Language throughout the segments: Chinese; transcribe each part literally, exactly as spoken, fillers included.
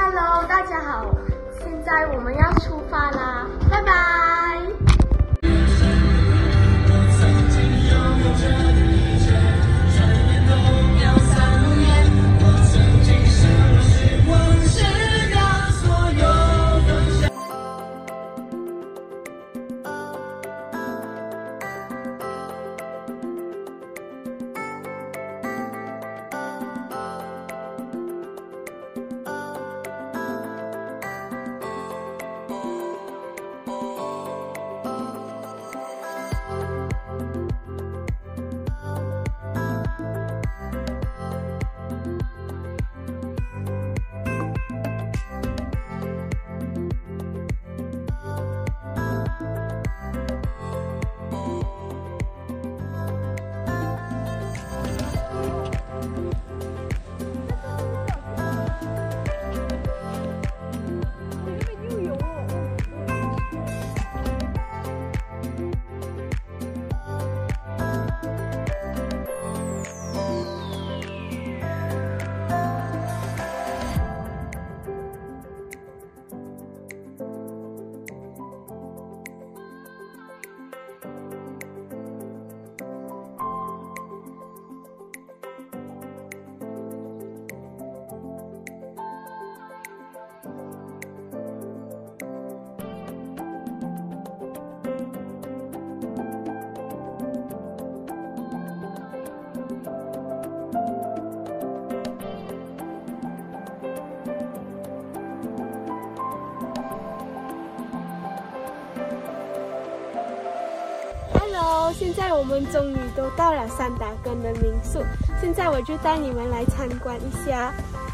Hello， 大家好，现在我们要出发啦，拜拜。Hello， 现在我们终于都到了三打根的民宿，现在我就带你们来参观一下。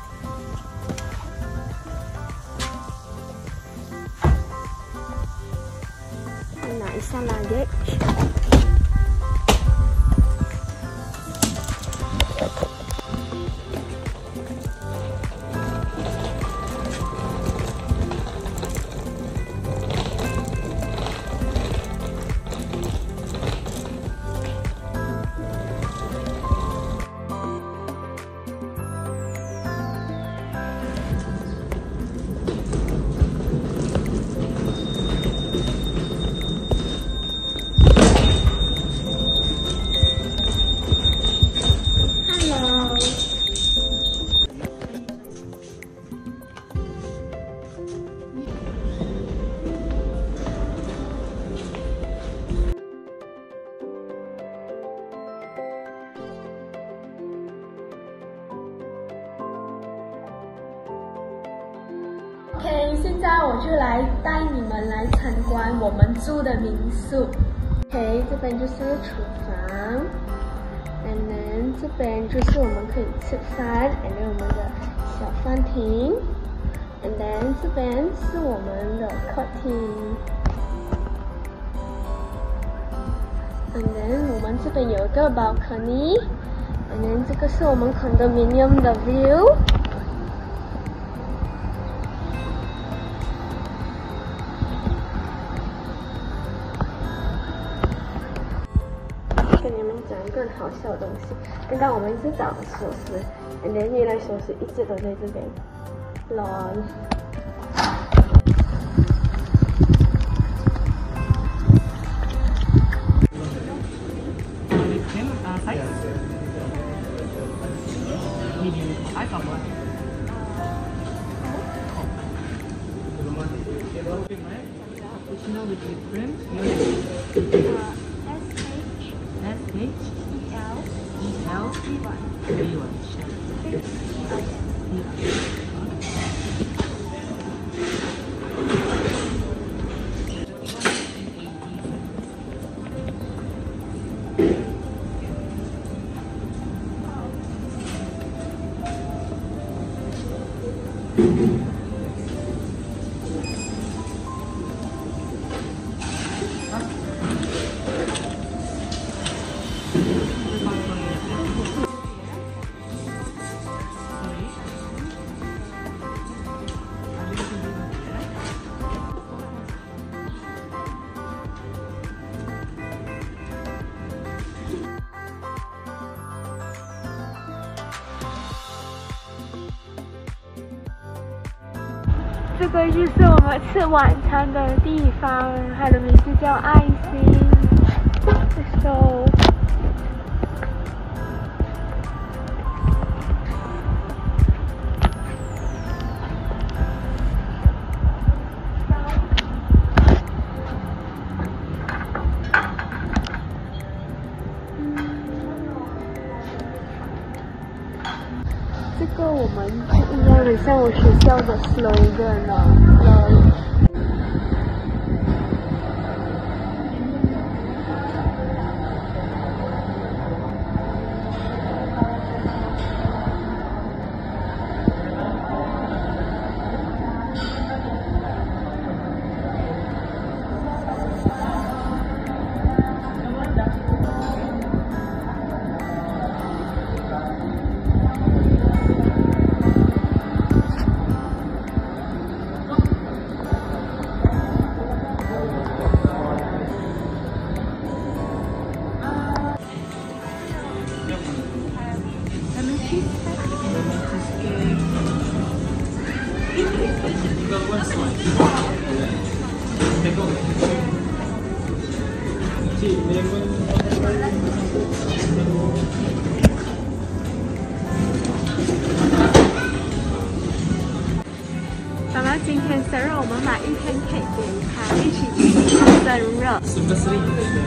拿一下 luggage。OK， 现在我就来带你们来参观我们住的民宿。OK， 这边就是厨房 ，and then 这边就是我们可以吃饭 ，and then 我们的小饭厅 ，and then 这边是我们的客厅 ，and then 我们这边有一个 balcony，and then 这个是我们 condominium 的 view。跟你们讲一个好笑的东西，刚刚我们一直找锁匙，然后原来锁匙一直都在这边。lol。 H E L E L B one. 这个就是我们吃晚餐的地方，它的名字叫爱心。So， 这个我们应该很像我学校的 slogan 了。爸爸今天生日，我们买一片 cake 给他，一起庆祝生日。是不是？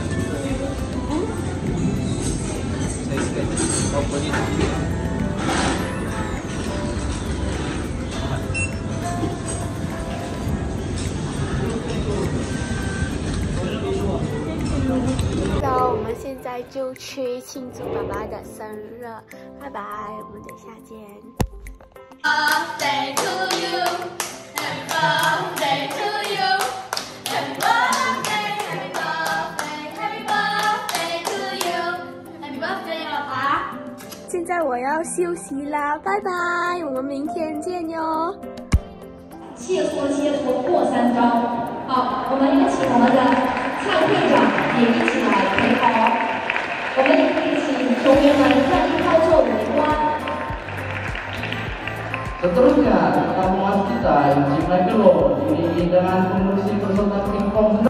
那我们现在就去庆祝爸爸的生日，拜拜，我们等下见。Birthday to you, happy birthday to you, happy birthday, happy birthday, happy birthday to you, happy birthday 爸爸。现在我要休息啦，拜拜，我们明天见哟。 切磋切磋过三招，好，我们有请我们的蔡会长也一起来陪同，我们也可以请球员们向一号座围观。 Seterusnya, tamuan kita Jim Michael ini dengan pengurus peserta pingpong.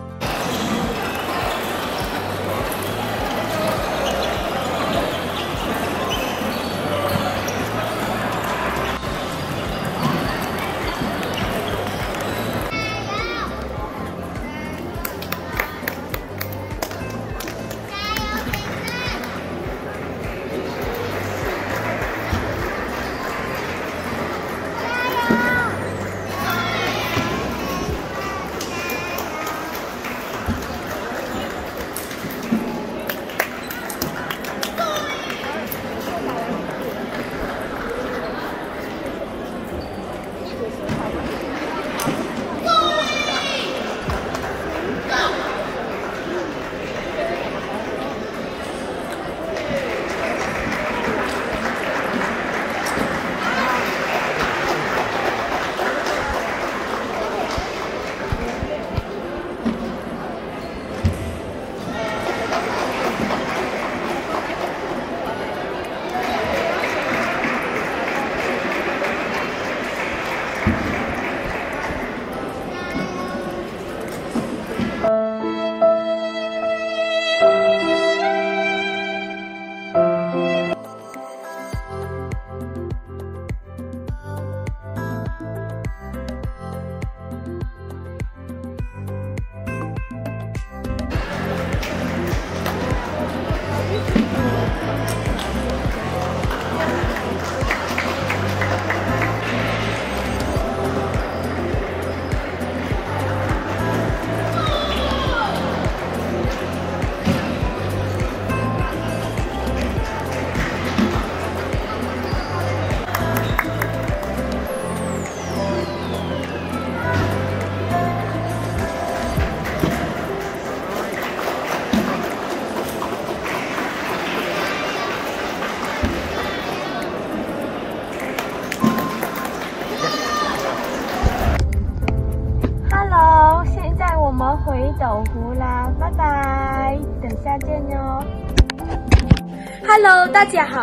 回斗湖啦，拜拜，等下见哟。Hello， 大家好，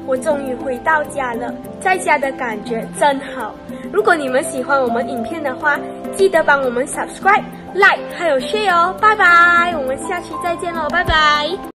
我终于回到家了，在家的感觉真好。如果你们喜欢我们影片的话，记得帮我们 subscribe、like 还有 share 哦。拜拜，我们下期再见喽，拜拜。